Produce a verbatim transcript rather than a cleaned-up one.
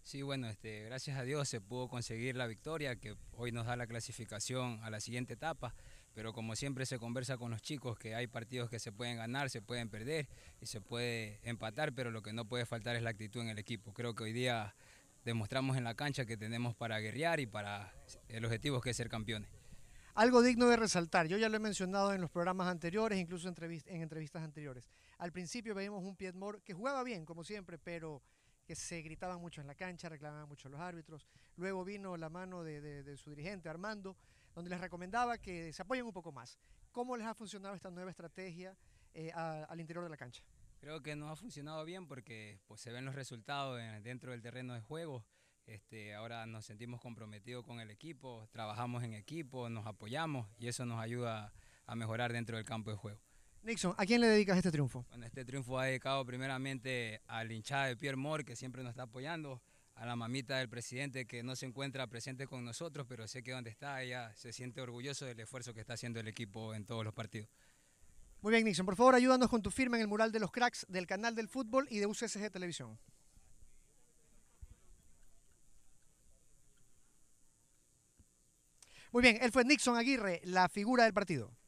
Sí, bueno, este, gracias a Dios se pudo conseguir la victoria que hoy nos da la clasificación a la siguiente etapa, pero como siempre se conversa con los chicos que hay partidos que se pueden ganar, se pueden perder y se puede empatar, pero lo que no puede faltar es la actitud en el equipo. Creo que hoy día demostramos en la cancha que tenemos para guerrear y para el objetivo que es ser campeones. Algo digno de resaltar, yo ya lo he mencionado en los programas anteriores, incluso en entrevistas anteriores. Al principio veíamos un Piedmont que jugaba bien, como siempre, pero que se gritaban mucho en la cancha, reclamaban mucho a los árbitros. Luego vino la mano de, de, de su dirigente, Armando, donde les recomendaba que se apoyen un poco más. ¿Cómo les ha funcionado esta nueva estrategia eh, a, al interior de la cancha? Creo que nos ha funcionado bien porque pues, se ven los resultados en, dentro del terreno de juego. Este, ahora nos sentimos comprometidos con el equipo, trabajamos en equipo, nos apoyamos y eso nos ayuda a mejorar dentro del campo de juego. Nixon, ¿a quién le dedicas este triunfo? Bueno, este triunfo va dedicado primeramente al hinchada de Pierre Mort que siempre nos está apoyando, a la mamita del presidente que no se encuentra presente con nosotros, pero sé que donde está ella se siente orgulloso del esfuerzo que está haciendo el equipo en todos los partidos. Muy bien, Nixon, por favor ayúdanos con tu firma en el mural de los cracks del canal del fútbol y de U C S G Televisión. Muy bien, él fue Nixon Aguirre, la figura del partido.